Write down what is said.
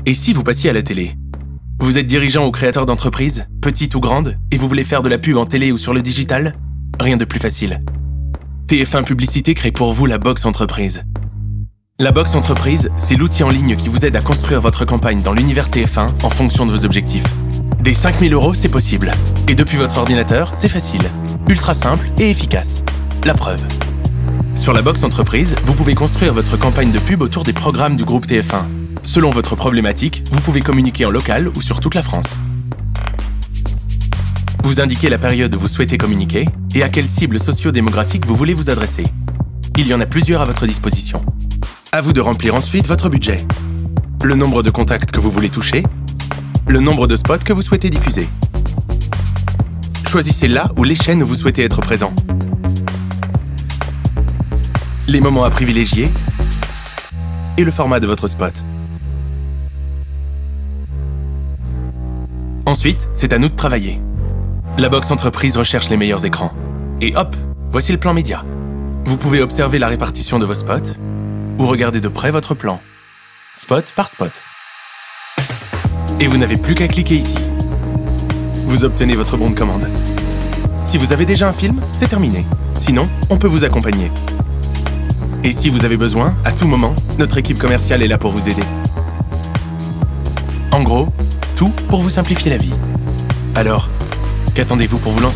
Et si vous passiez à la télé? Vous êtes dirigeant ou créateur d'entreprise, petite ou grande, et vous voulez faire de la pub en télé ou sur le digital? Rien de plus facile. TF1 Publicité crée pour vous la Box Entreprise. La Box Entreprise, c'est l'outil en ligne qui vous aide à construire votre campagne dans l'univers TF1 en fonction de vos objectifs. Dès 5 000 €, c'est possible. Et depuis votre ordinateur, c'est facile. Ultra simple et efficace. La preuve. Sur la Box Entreprise, vous pouvez construire votre campagne de pub autour des programmes du groupe TF1. Selon votre problématique, vous pouvez communiquer en local ou sur toute la France. Vous indiquez la période où vous souhaitez communiquer et à quelle cible socio-démographique vous voulez vous adresser. Il y en a plusieurs à votre disposition. À vous de remplir ensuite votre budget. Le nombre de contacts que vous voulez toucher, le nombre de spots que vous souhaitez diffuser. Choisissez là ou les chaînes où vous souhaitez être présent. Les moments à privilégier et le format de votre spot. Ensuite, c'est à nous de travailler. La Box Entreprise recherche les meilleurs écrans. Et hop, voici le plan média. Vous pouvez observer la répartition de vos spots ou regarder de près votre plan, spot par spot. Et vous n'avez plus qu'à cliquer ici. Vous obtenez votre bon de commande. Si vous avez déjà un film, c'est terminé. Sinon, on peut vous accompagner. Et si vous avez besoin, à tout moment, notre équipe commerciale est là pour vous aider. En gros, tout pour vous simplifier la vie. Alors, qu'attendez-vous pour vous lancer ?